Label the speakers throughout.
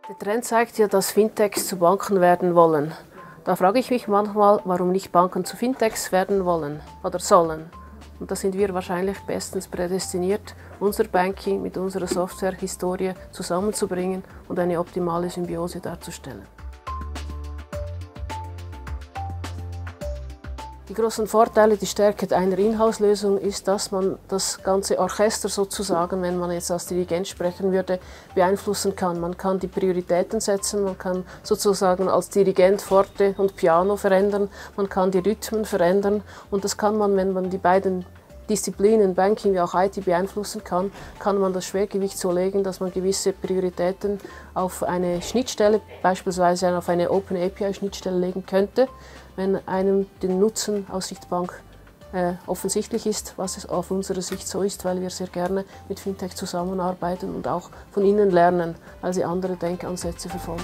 Speaker 1: Der Trend zeigt ja, dass Fintechs zu Banken werden wollen. Da frage ich mich manchmal, warum nicht Banken zu Fintechs werden wollen oder sollen. Und da sind wir wahrscheinlich bestens prädestiniert, unser Banking mit unserer Software-Historie zusammenzubringen und eine optimale Symbiose darzustellen. Die großen Vorteile, die Stärke einer Inhouse-Lösung ist, dass man das ganze Orchester sozusagen, wenn man jetzt als Dirigent sprechen würde, beeinflussen kann. Man kann die Prioritäten setzen, man kann sozusagen als Dirigent Forte und Piano verändern, man kann die Rhythmen verändern und das kann man, wenn man die beiden Disziplinen, Banking wie auch IT, beeinflussen kann, kann man das Schwergewicht so legen, dass man gewisse Prioritäten auf eine Schnittstelle, beispielsweise auf eine Open API-Schnittstelle legen könnte, wenn einem den Nutzen aus Sicht Bank offensichtlich ist, was es auf unserer Sicht so ist, weil wir sehr gerne mit Fintech zusammenarbeiten und auch von ihnen lernen, weil sie andere Denkansätze verfolgen.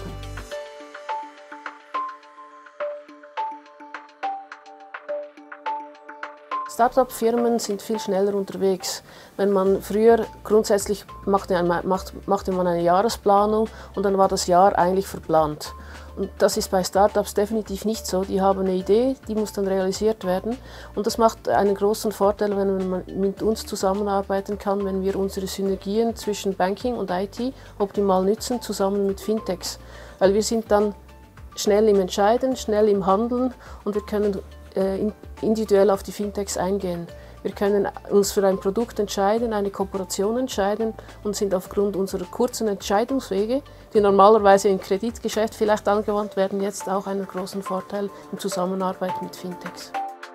Speaker 1: Start-up-Firmen sind viel schneller unterwegs. Wenn man früher grundsätzlich machte man eine Jahresplanung und dann war das Jahr eigentlich verplant. Und das ist bei Startups definitiv nicht so. Die haben eine Idee, die muss dann realisiert werden. Und das macht einen großen Vorteil, wenn man mit uns zusammenarbeiten kann, wenn wir unsere Synergien zwischen Banking und IT optimal nutzen, zusammen mit Fintechs. Weil wir sind dann schnell im Entscheiden, schnell im Handeln und wir können individuell auf die Fintechs eingehen. Wir können uns für ein Produkt entscheiden, eine Kooperation entscheiden und sind aufgrund unserer kurzen Entscheidungswege, die normalerweise im Kreditgeschäft vielleicht angewandt werden, jetzt auch einen großen Vorteil in Zusammenarbeit mit Fintechs.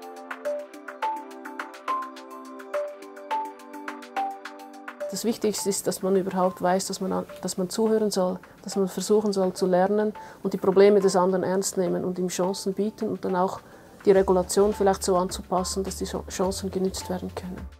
Speaker 1: Das Wichtigste ist, dass man überhaupt weiß, dass man zuhören soll, dass man versuchen soll zu lernen und die Probleme des anderen ernst nehmen und ihm Chancen bieten und dann auch die Regulation vielleicht so anzupassen, dass die Chancen genutzt werden können.